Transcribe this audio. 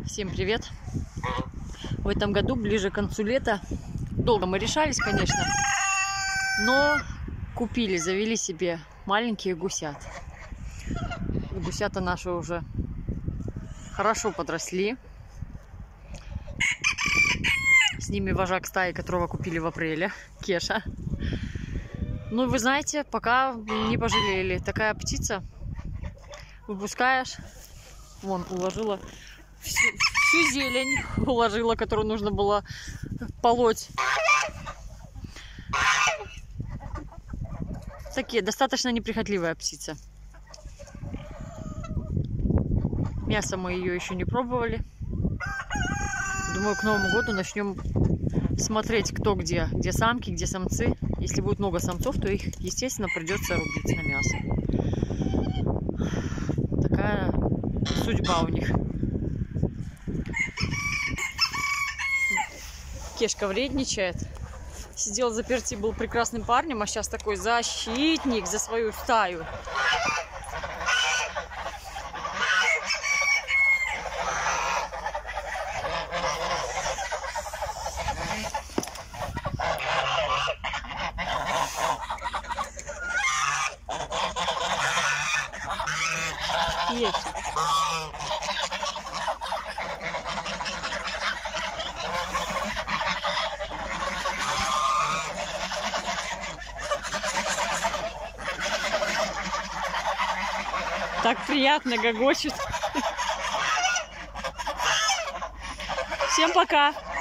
Всем привет! В этом году, ближе к концу лета, долго мы решались, конечно, но купили, завели себе маленькие гусят. Гусята наши уже хорошо подросли. С ними вожак стаи, которого купили в апреле, Кеша. Ну, вы знаете, пока не пожалели. Такая птица, выпускаешь, вон, уложила всю зелень, уложила, которую нужно было полоть. Такие, достаточно неприхотливая птица. Мясо мы ее еще не пробовали. Думаю, к Новому году начнем смотреть, кто где. Где самки, где самцы. Если будет много самцов, то их, естественно, придется рубить на мясо. Такая судьба у них. Кешка вредничает. Сидел заперти, был прекрасным парнем, а сейчас такой защитник за свою стаю. Есть. Так приятно гогочет. Всем пока!